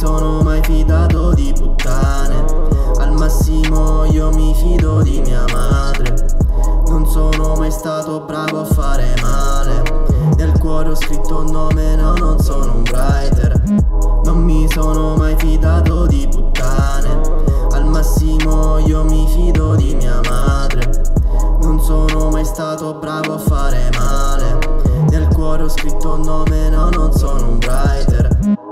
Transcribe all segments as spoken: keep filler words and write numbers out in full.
sono mai fidato di puttane. Al massimo io mi fido di mia madre. Non sono mai stato bravo a fare male. Nel cuore ho scritto un nome, no, non sono un writer. Non mi sono mai fidato di puttane. Al massimo io mi fido di mia madre. Non sono mai stato bravo a fare male. Nel cuore ho scritto un nome, no, non sono un writer.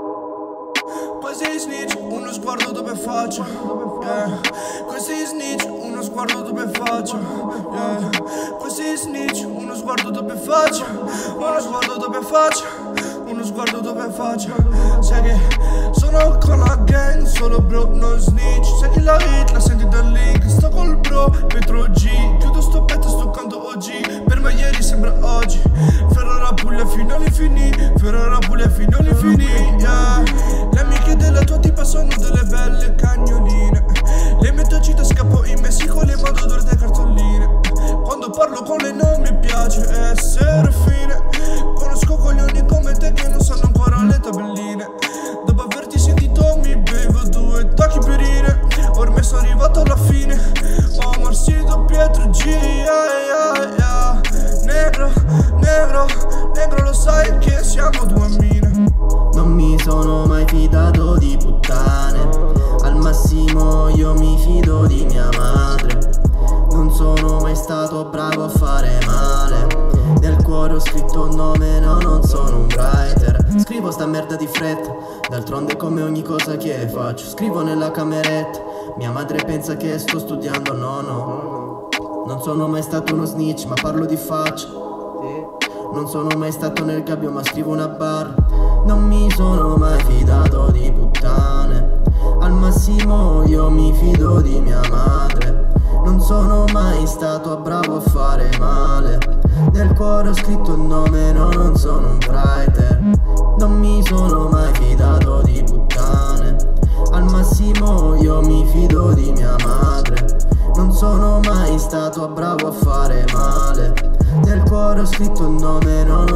Questi snitch, uno sguardo dove faccio, yeah. Questi snitch, uno sguardo dove faccio, yeah. Questi snitch, uno sguardo dove faccio, uno sguardo dove faccio, uno sguardo dove faccio. Sai che sono con la gang, solo bro, non snitch. Sai che la hit la senti dal link, sto col bro, Petro G. Chiudo sto petto, sto canto O G. Per me ieri sembra oggi. Ferrara Puglia fino all'infinito, Ferrara Puglia fino all'infinito, yeah. Le amiche della tua tipa sono delle belle cagnoline. Le metto a gita, scappo in Messico, le mando dorate cartoline. Quando parlo con lei non mi piace essere fine. Conosco coglioni come te che non sanno ancora le tabelline. Dopo averti sentito mi bevo due tacchi perine. Ormai sono arrivato alla fine. Ho marsito Pietro G, yeah, yeah, yeah. Negro, negro, negro, lo sai che siamo due mine. Non mi sono mai fidato di puttane. Al massimo io mi fido di mia madre. Non sono mai stato bravo a fare male. Nel cuore ho scritto un nome, no, non sono un writer. Scrivo sta merda di fretta, d'altronde come ogni cosa che faccio. Scrivo nella cameretta, mia madre pensa che sto studiando, no, no. Non sono mai stato uno snitch, ma parlo di faccia. Non sono mai stato nel gabbio, ma scrivo una barra. Non mi sono mai fidato di puttane. Al massimo io mi fido di mia madre. Non sono mai stato bravo a fare male. Nel cuore ho scritto un nome, no, non sono un writer. Non mi sono mai fidato di puttane. Al massimo io mi fido di mia madre. Non sono mai stato bravo a fare male. Nel cuore ho scritto un nome, no,